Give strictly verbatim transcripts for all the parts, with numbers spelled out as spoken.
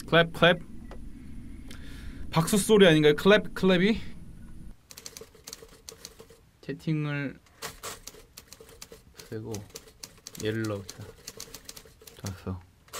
클랩 클랩. 박수 소리 아닌가요? 클랩 클랩이? 채팅을 쓰고 얘를 넣자. 좋았어.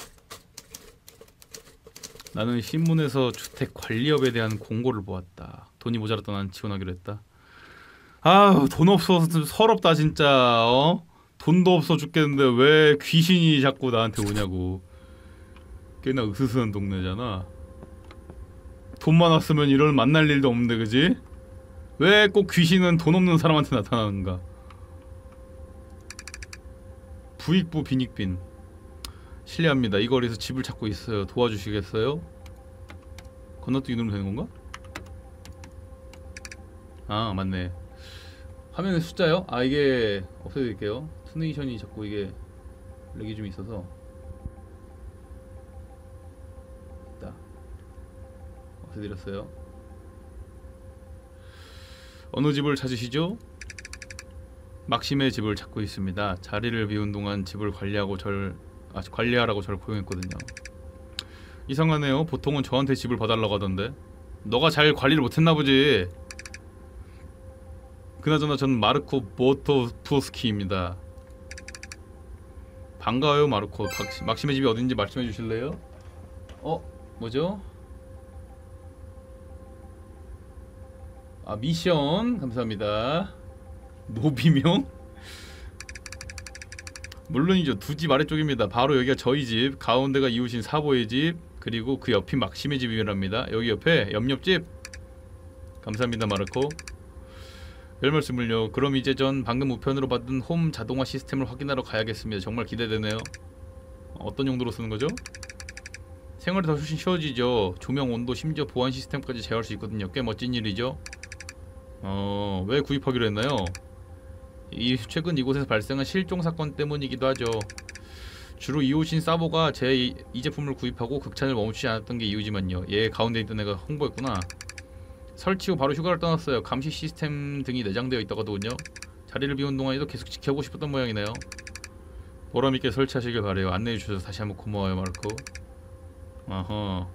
나는 신문에서 주택 관리업에 대한 공고를 보았다. 돈이 모자랐다. 난 지원하기로 했다. 아우, 돈 없어서 좀 서럽다 진짜. 어? 돈도 없어 죽겠는데 왜 귀신이 자꾸 나한테 오냐고. 꽤나 으스스한 동네잖아. 돈 많았으면 이런 만날 일도 없는데, 그지? 왜 꼭 귀신은 돈 없는 사람한테 나타나는가? 부익부 빈익빈. 실례합니다. 이 거리에서 집을 찾고 있어요. 도와주시겠어요? 건너뛰기 누르면 되는 건가? 아, 맞네. 화면에 숫자요? 아, 이게 없애드릴게요. 투네이션이 자꾸 이게 렉이 좀 있어서. 있다. 없애드렸어요. 어느 집을 찾으시죠? 막심의 집을 찾고 있습니다. 자리를 비운 동안 집을 관리하고 절 아, 관리하라고 저를 고용했거든요. 이상하네요. 보통은 저한테 집을 봐달라고 하던데. 너가 잘 관리를 못했나보지. 그나저나 저는 마르코 모토프스키입니다. 반가워요 마르코. 박시, 막심의 집이 어딘지 말씀해 주실래요? 어? 뭐죠? 아, 미션 감사합니다. 노비명? 물론이죠. 두 집 아래쪽입니다. 바로 여기가 저희 집, 가운데가 이웃인 사보의 집, 그리고 그 옆이 막심의 집이랍니다. 여기 옆에 옆옆집. 감사합니다 마르코. 별말씀을요. 그럼 이제 전 방금 우편으로 받은 홈 자동화 시스템을 확인하러 가야겠습니다. 정말 기대되네요. 어떤 용도로 쓰는 거죠? 생활이 더 훨씬 쉬워지죠. 조명, 온도, 심지어 보안 시스템까지 제어할 수 있거든요. 꽤 멋진 일이죠. 어... 왜 구입하기로 했나요? 이 최근 이곳에서 발생한 실종 사건 때문이기도 하죠. 주로 이웃인 사보가 제 이 이 제품을 구입하고 극찬을 멈추지 않았던 게 이유지만요. 얘 가운데 있던 애가 홍보했구나. 설치 후 바로 휴가를 떠났어요. 감시 시스템 등이 내장되어 있다고 하더군요. 자리를 비운 동안에도 계속 지켜보고 싶었던 모양이네요. 보람있게 설치하시길 바래요. 안내해주셔서 다시 한번 고마워요 마르코. 아하,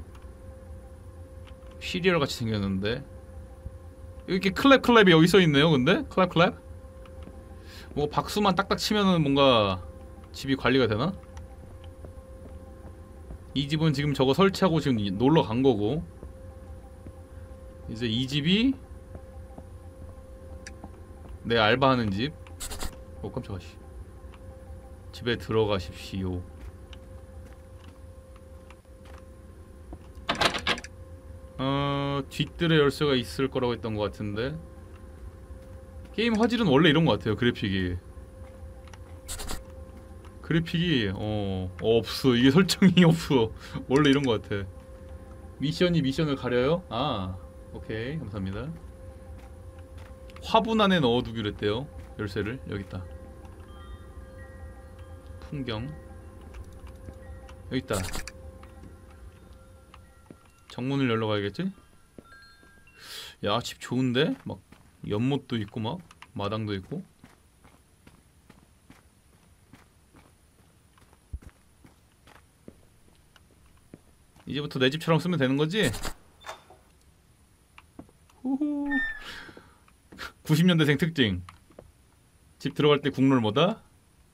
시리얼 같이 생겼는데 이렇게 클랩 클랩이 여기 써있네요. 근데 클랩 클랩? 뭐 박수만 딱딱 치면은 뭔가 집이 관리가 되나? 이 집은 지금 저거 설치하고 지금 놀러 간 거고, 이제 이 집이 내 알바하는 집. 어 깜짝아. 집에 들어가십시오. 어... 뒷뜰에 열쇠가 있을 거라고 했던 것 같은데. 게임 화질은 원래 이런 것 같아요. 그래픽이 그래픽이 어... 어 없어. 이게 설정이 없어. 원래 이런 것 같아. 미션이 미션을 가려요? 아 오케이 감사합니다. 화분 안에 넣어두기로 했대요. 열쇠를. 여기있다. 풍경 여기있다. 정문을 열러 가야겠지? 야 집 좋은데? 막 연못도 있고 막 마당도 있고. 이제부터 내 집처럼 쓰면 되는 거지? 후후. 구십 년대생 특징. 집 들어갈 때 국룰 뭐다?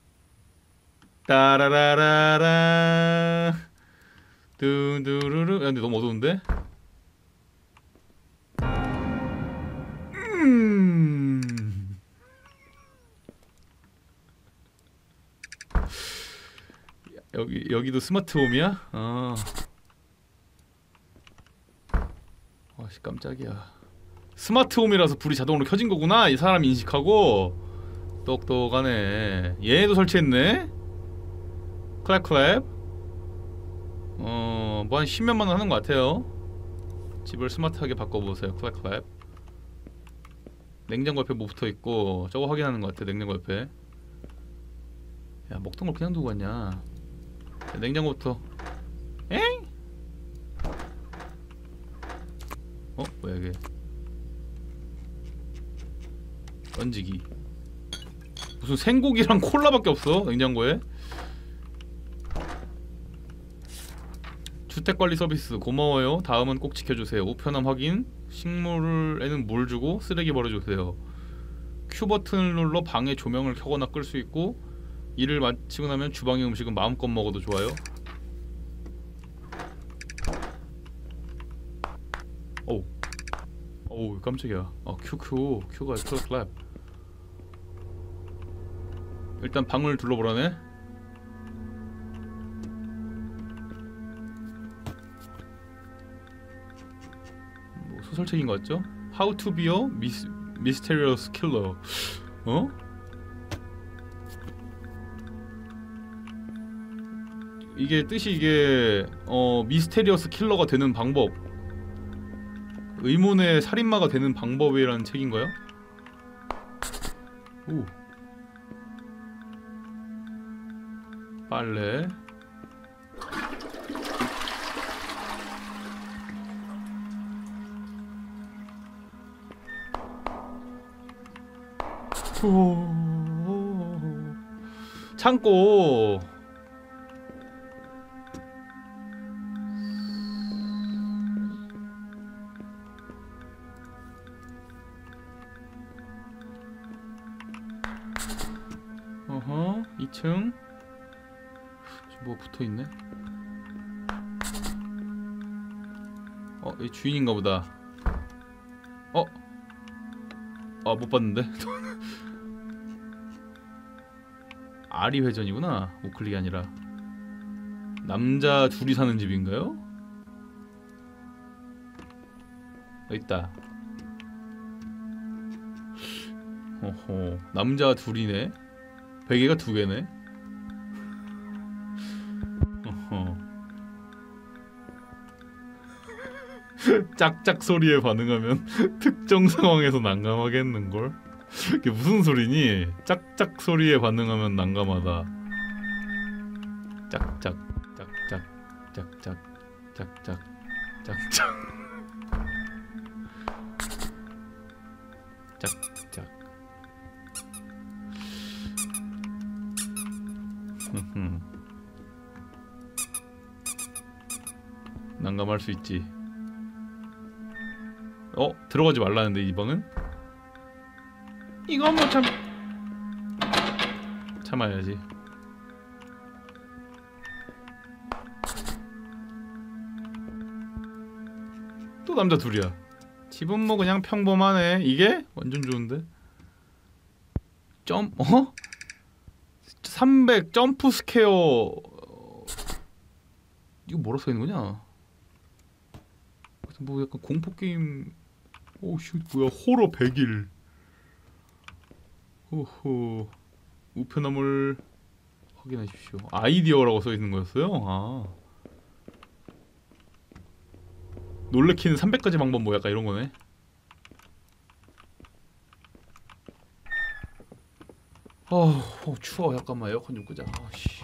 따라라라라 뚜두루루. 야 근데 너무 어두운데? 음. 여기 여기도 스마트홈이야? 아. 아씨 깜짝이야. 스마트홈이라서 불이 자동으로 켜진 거구나. 이 사람 인식하고. 똑똑하네. 얘도 설치했네. 클랩클랩. 어, 뭐 한 십몇만 원 하는 것 같아요. 집을 스마트하게 바꿔보세요. 클랩클랩. 냉장고 옆에 뭐 붙어있고 저거 확인하는 것 같아. 냉장고 옆에. 야 먹던 걸 그냥 두고 갔냐. 야, 냉장고부터. 엥? 어? 뭐야 이게. 던지기. 무슨 생고기랑 콜라밖에 없어 냉장고에. 주택관리 서비스 고마워요. 다음은 꼭 지켜주세요. 우편함 확인. 식물에는 물 주고 쓰레기 버려주세요. Q 버튼을 눌러 방의 조명을 켜거나 끌 수 있고, 일을 마치고 나면 주방의 음식은 마음껏 먹어도 좋아요. 오, 오 깜짝이야. 아 Q Q Q가 클랩. 일단 방을 둘러보라네. 뭐 소설책인 것 같죠? How to be a mis mysterious killer. 어? 이게 뜻이 이게 어 미스테리어스 킬러가 되는 방법, 의문의 살인마가 되는 방법이라는 책인가요? 오. 빨래. 오. 창고. 어허, 이 층. 뭐 붙어있네. 어, 이 주인인가 보다. 어? 아, 못 봤는데. 아리 회전이구나. 우클릭이 아니라. 남자 둘이 사는 집인가요? 여기 있다. 어허, 남자 둘이네. 베개가 두 개네. 어허. 짝짝 소리에 반응하면 특정 상황에서 난감하겠는걸? 이게 무슨 소리니? 짝짝 소리에 반응하면 난감하다. 짝짝 짝짝 짝짝 짝짝 짝짝 짝짝. 난감할 수 있지. 어? 들어가지 말라는데 이 방은? 이거 뭐 참... 참아야지. 또 남자 둘이야. 집은 뭐 그냥 평범하네. 이게? 완전 좋은데? 점... 어? 삼백 점프 스퀘어... 이거 뭐라 써있는거냐? 뭐 약간 공포게임... 오씨 뭐야, 호러 백 일. 호호. 우편함을 확인하십시오. 아이디어라고 써있는 거였어요? 아. 놀래키는 삼백 가지 방법 뭐 약간 이런 거네. 어, 어 추워. 잠깐만 에어컨 좀 끄자. 아씨.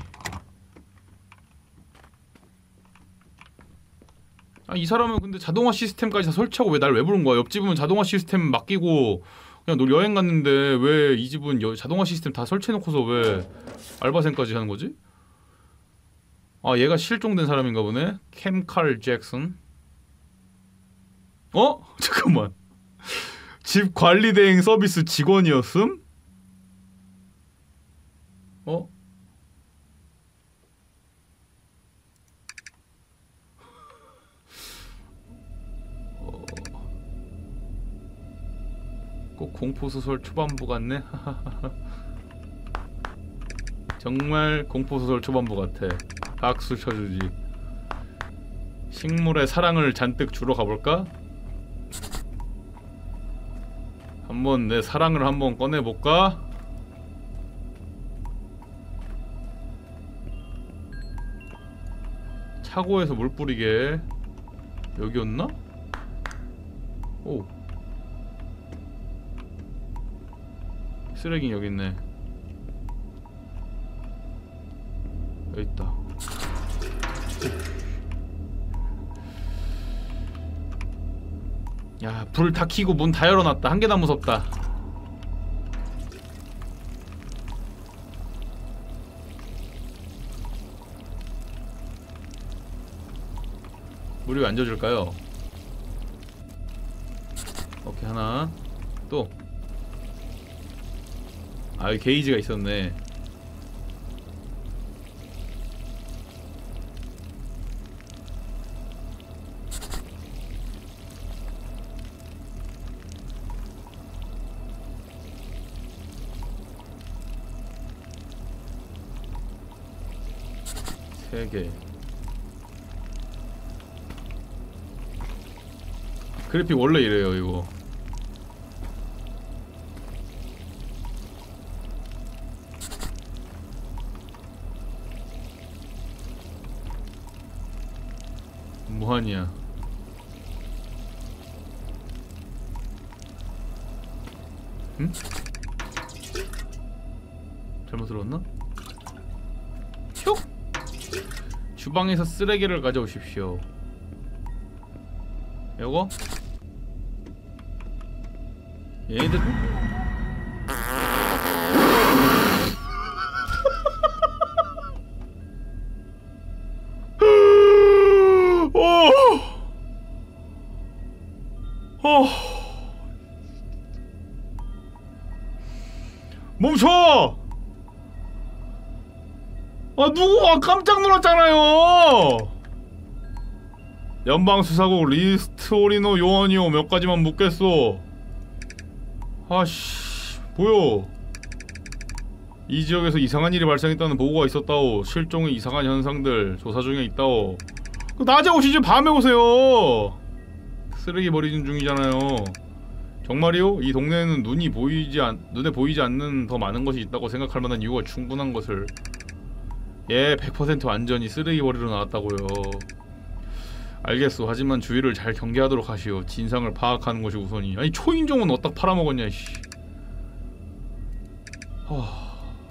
아, 이 사람은 근데 자동화 시스템까지 다 설치하고 왜 날 왜 부른 거야? 옆집은 자동화 시스템 맡기고 그냥 너 여행 갔는데 왜 이 집은 여, 자동화 시스템 다 설치해놓고서 왜 알바생까지 하는 거지? 아, 얘가 실종된 사람인가 보네. 캠칼 잭슨. 어? 잠깐만. 집 관리 대행 서비스 직원이었음? 어? 꼭 공포소설 초반부 같네. 정말 공포소설 초반부 같아. 박수 쳐주지. 식물에 사랑을 잔뜩 주러 가볼까? 한번 내 사랑을 한번 꺼내볼까? 차고에서 물 뿌리게. 여기였나? 오, 쓰레기 여기 있네. 여기 있다. 야, 불 다 켜고 문 다 열어놨다. 한 개나 무섭다. 물이 왜 안 젖을까요? 오케이 하나 또. 아 여기 게이지가 있었네. 세 개. 그래픽 원래 이래요 이거. 무한이야. 응? 잘못 들었나? 슉! 주방에서 쓰레기를 가져오십시오. 요거? 얘네들 어. 멈춰! 아 누구? 아 깜짝 놀랐잖아요. 연방수사국 리스토리노 요원이요 몇 가지만 묻겠소. 아씨 뭐요? 이 지역에서 이상한 일이 발생했다는 보고가 있었다오. 실종의 이상한 현상들 조사 중에 있다오. 그 낮에 오시지 밤에 오세요. 쓰레기 버리는 중이잖아요. 정말이요? 이 동네에는 눈이 보이지 않, 눈에 보이지 않는 더 많은 것이 있다고 생각할 만한 이유가 충분한 것을. 예, 백 퍼센트 완전히 쓰레기 버리러 나왔다고요. 알겠소. 하지만 주의를 잘 경계하도록 하시오. 진상을 파악하는 것이 우선이. 아니 초인종은 어디다 팔아먹었냐 씨. 하...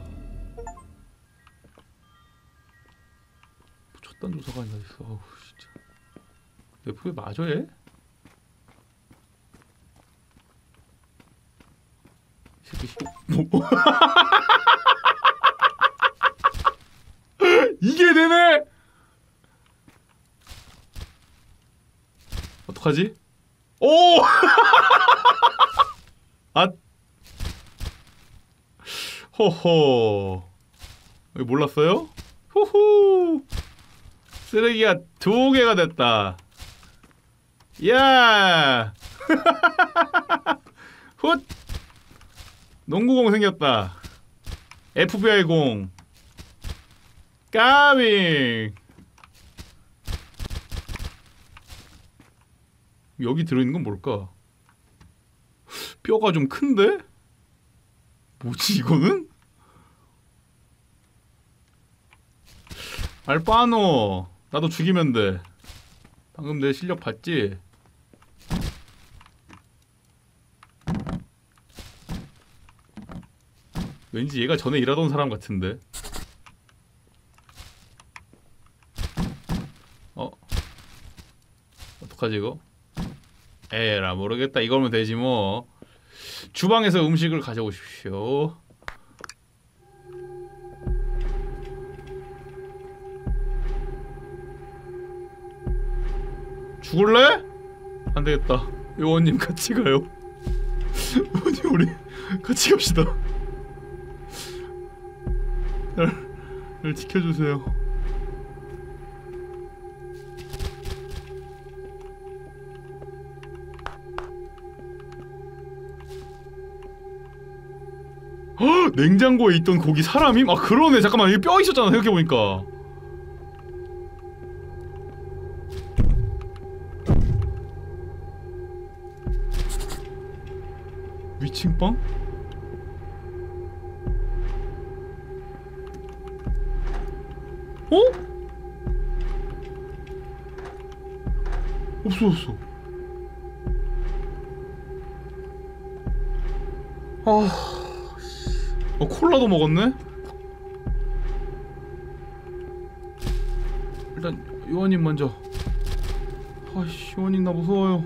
첫단 조사가 아니라 있어. 어우 진짜. 내 품에 맞아 얘? 이 새끼 씨. 뭐? 이게 되네! 어떡하지? 오! 아! 호호. 여기 몰랐어요? 후후. 쓰레기가 두 개가 됐다. 야! 훗! 농구공 생겼다. 에프비아이 공. 까빙. 여기 들어있는 건 뭘까? 뼈가 좀 큰데? 뭐지 이거는? 알바노 나도 죽이면 돼. 방금 내 실력 봤지? 왠지 얘가 전에 일하던 사람 같은데. 어? 어떡하지 이거? 에라 모르겠다. 이거면 되지 뭐. 주방에서 음식을 가져오십시오. 죽을래? 안되겠다. 요원님 같이 가요. 요원님 우리 같이 갑시다. 날, 날 지켜주세요. 헉! 냉장고에 있던 고기 사람임? 아 그러네. 잠깐만 여기 뼈 있었잖아 생각해보니까. 위층빵? 어? 없어졌어. 아... 어 콜라도 먹었네? 일단 요원님 먼저. 아이씨 요원님 나 무서워요.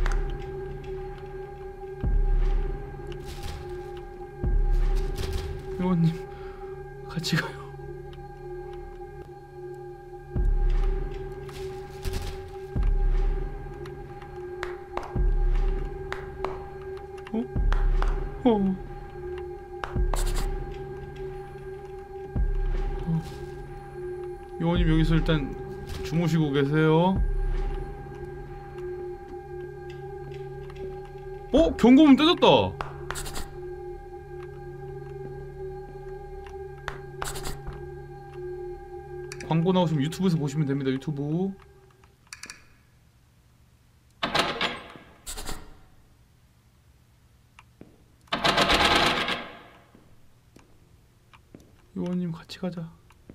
요원님 같이 가요. 요원님 여기서 일단 주무시고 계세요. 어? 경고문 떼졌다. 광고 나오시면 유튜브에서 보시면 됩니다. 유튜브. 요원님 같이 가자.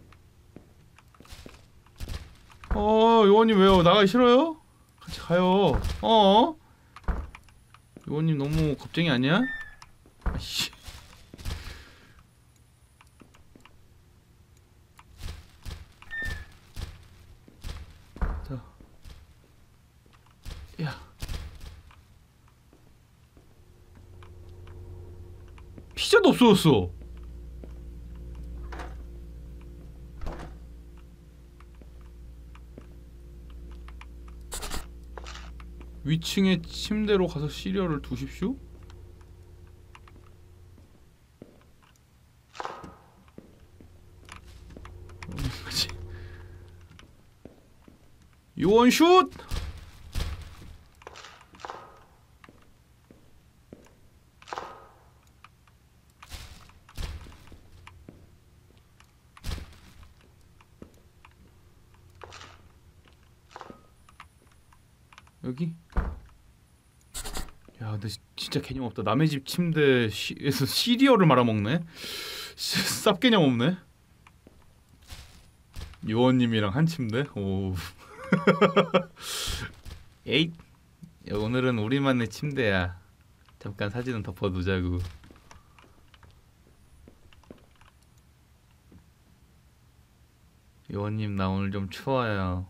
어, 요원님 왜요? 나가기 싫어요? 같이 가요. 어? 요원님 너무 겁쟁이 아니야? 아이씨. 자. 야. 피자도 없어졌어. 위층의 침대로 가서 시리얼을 두십시오? 요원 슛! 여기? 야, 근데 진짜 개념 없다. 남의 집 침대에서 시리얼을 말아먹네? 쌉 개념 없네? 요원님이랑 한 침대? 오. 에잇! 야, 오늘은 우리만의 침대야. 잠깐 사진은 덮어두자고. 요원님, 나 오늘 좀 추워요.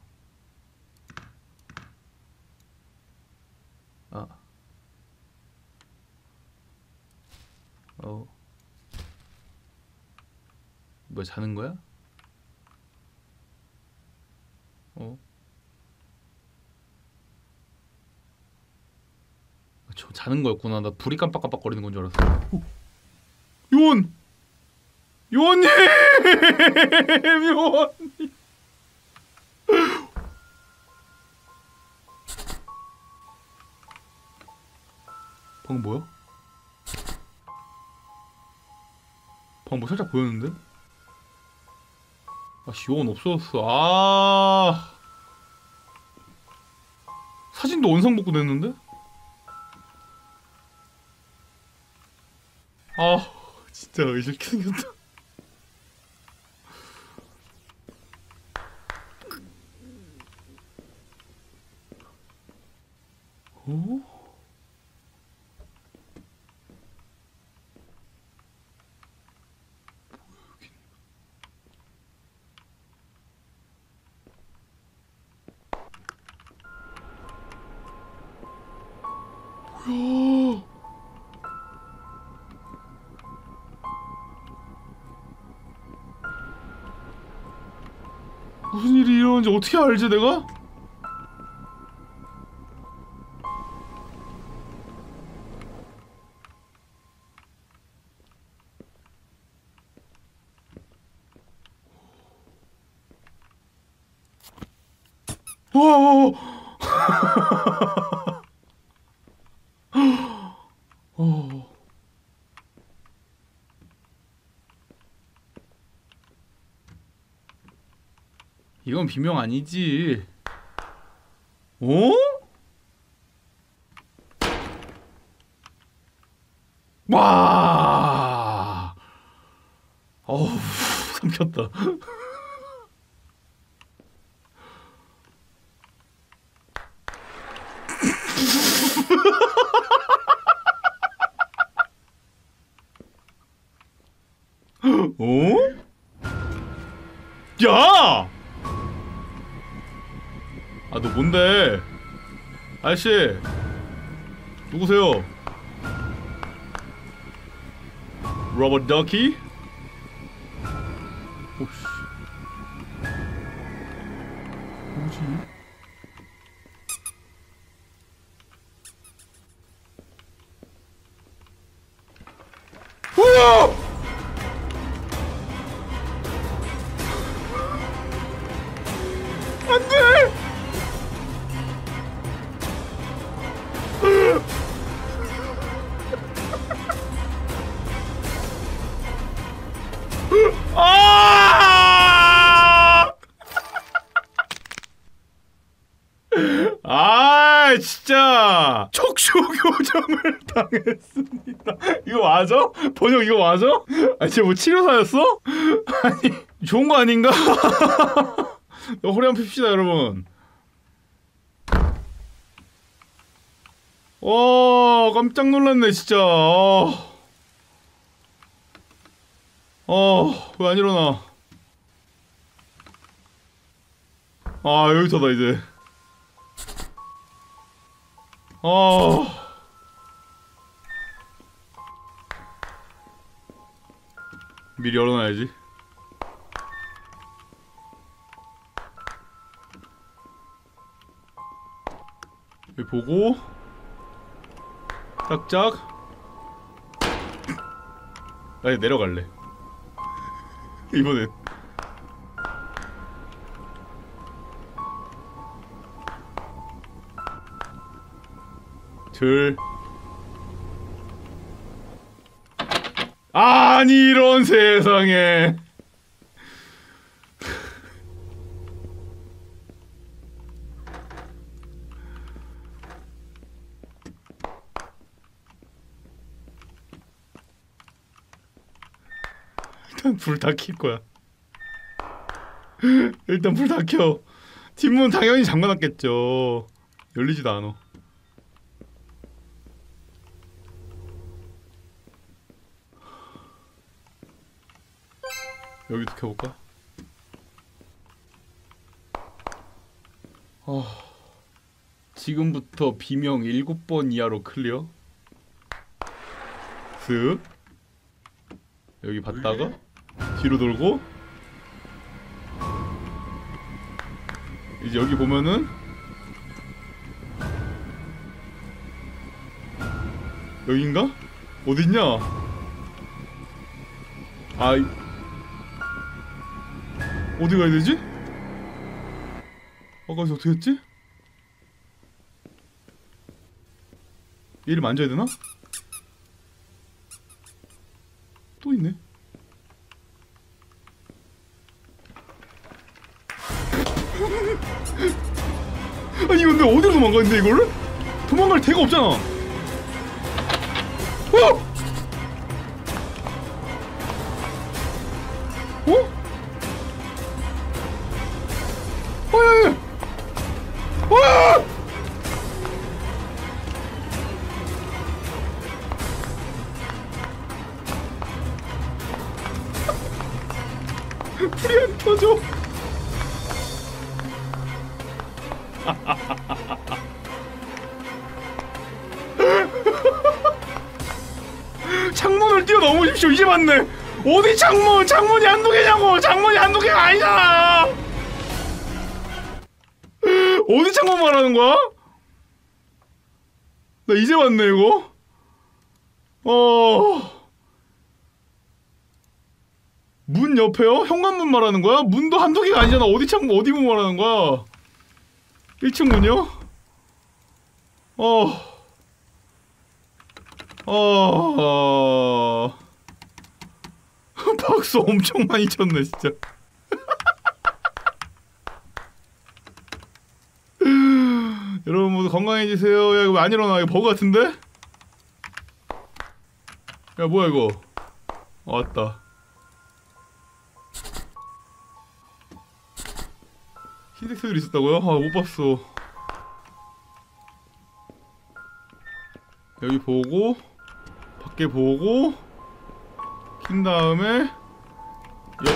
아. 어. 뭐 자는 거야? 어. 저 자는 거였구나. 나 불이 깜빡깜빡거리는 건 줄 알았어. 오. 요원! 요원님! 요원님! 방금 뭐야? 방금 뭐 살짝 보였는데? 아씨, 요원 없어졌어. 아, 사진도 원상복구 됐는데? 아, 진짜 의식이 생겼다. 어? 뭐야? 무슨 일이 일어나는지 어떻게 알지 내가? 어. 어. 이건 비명 아니지. 어? 와. 어우, 삼켰다. 어? 야! 아, 너 뭔데? 아저씨, 누구세요? 로봇 더키? 오씨, 뭐지? 우와! 안돼! 아! 아, 진짜 척추 교정을 당했습니다. 이거 맞아? 번역 이거 맞아? 아니, 쟤 뭐 치료사였어? 아니, 좋은 거 아닌가? 허리 한번 핍시다, 여러분. 와, 깜짝 놀랐네, 진짜. 어, 왜 안 일어나? 아, 여기서다, 이제. 아. 미리 열어놔야지. 여기 보고. 짝짝. 나 이제 내려갈래. 이번엔 들. 아니, 이런 세상에. 일단 불 다 킬 거야. 일단 불 다 켜. 뒷문 당연히 잠가놨겠죠. 열리지도 않아. 여기도 켜볼까? 어... 지금부터 비명 일곱 번 이하로 클리어. 슥. 여기 봤다가 뒤로 돌고 이제 여기 보면은 여긴가? 어딨냐? 아, 이... 어디 가야 되지? 아까 저 어떻게 했지? 얘를 만져야 되나? 또 있네. 아니, 이거 근데 어디로 도망가는데, 이거를? 도망갈 데가 없잖아. 어! 어? 어, 야, 야. 와! 불이 안 켜져. 창문을 뛰어넘으십시오. 이제 맞네. 어디 창문? 창문이 한두 개냐고. 창문이 한두 개가 아니잖아. 어디 창문 말하는 거야? 나 이제 왔네, 이거. 어... 문 옆에요? 현관문 말하는 거야? 문도 한두 개가 아니잖아. 어디 창문, 어디 문 말하는 거야? 일 층 문이요? 어... 어... 박수 엄청 많이 쳤네, 진짜. 여러분 모두 건강해지세요. 야, 이거 왜 안 일어나? 이거 버그 같은데? 야, 뭐야 이거? 아, 왔다. 흰색 새들이 있었다고요? 아, 못 봤어. 여기 보고 밖에 보고 킨 다음에 여...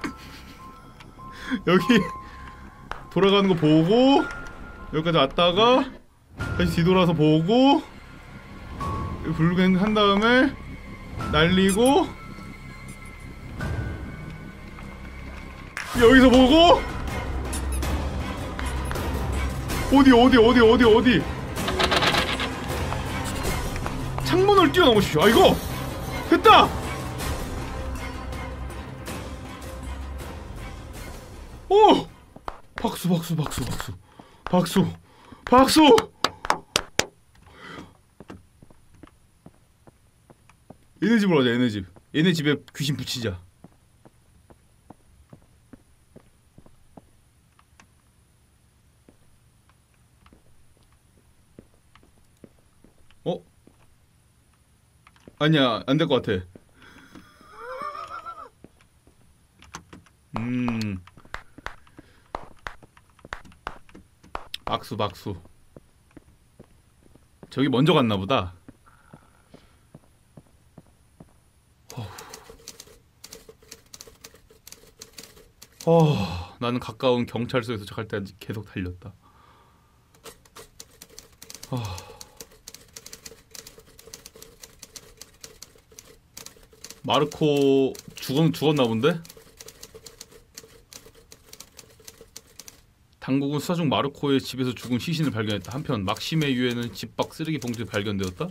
여기 돌아가는 거 보고 여기까지 왔다가 다시 뒤돌아서 보고 불갱 한 다음에 날리고 여기서 보고 어디 어디 어디 어디 어디 창문을 뛰어넘으십시오. 아, 이거 됐다. 오! 박수 박수 박수 박수 박수 박수. 얘네 집으로 가자. 얘네 집. 얘네 집에 귀신 붙이자. 어? 아니야, 안 될 것 같아. 음. 박수 박수. 저기 먼저 갔나 보다. 어, 나는 가까운 경찰서에서 갈 때까지 계속 달렸다. 어. 마르코 죽었, 죽었나 본데? 당국은 수사 중 마르코의 집에서 죽은 시신을 발견했다. 한편 막심의 유해는 집 밖 쓰레기 봉투에 발견되었다.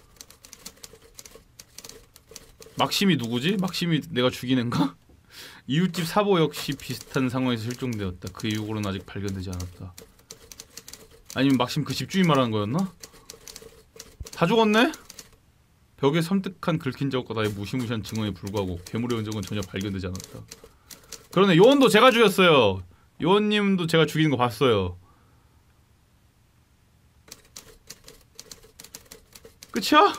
막심이 누구지? 막심이 내가 죽인 앤가? 이웃집 사보 역시 비슷한 상황에서 실종되었다. 그의 유골은 아직 발견되지 않았다. 아니면 막심 그 집주인 말하는 거였나? 다 죽었네? 벽에 섬뜩한 긁힌 자국과 나의 무시무시한 증언에 불구하고 괴물의 흔적은 전혀 발견되지 않았다. 그러네, 요원도 제가 죽였어요. 요원님도 제가 죽이는 거 봤어요. 끝이야?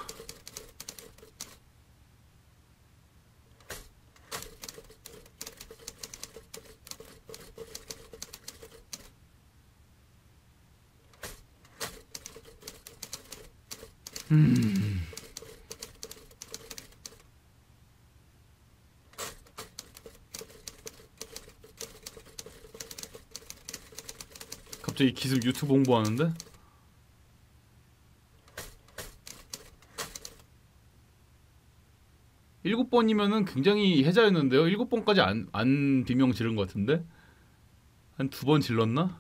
음... 갑자기 기습 유튜브 홍보하는데? 일곱 번이면은 굉장히 해자였는데요? 일곱 번까지 안, 안 비명 지른 것 같은데? 한 두 번 질렀나?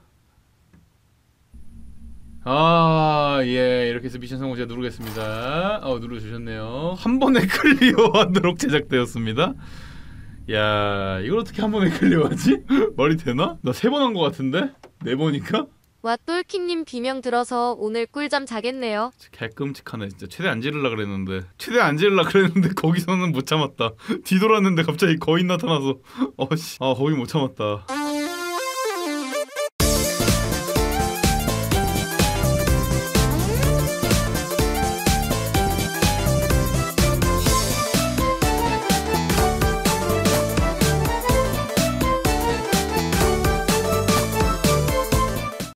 아, 예, 이렇게 해서 미션 성공 제가 누르겠습니다. 어, 눌러주셨네요. 한 번에 클리어하도록 제작되었습니다. 야, 이걸 어떻게 한 번에 클리어하지? 말이 되나? 나 세 번 한 것 같은데? 네 번인가? 와, 똘킹님 비명 들어서 오늘 꿀잠 자겠네요. 개끔찍하네 진짜. 최대 안 지르려 그랬는데 최대 안 지르려 그랬는데 거기서는 못 참았다. 뒤돌았는데 갑자기 거인 나타나서 어씨, 아 거기 못 참았다.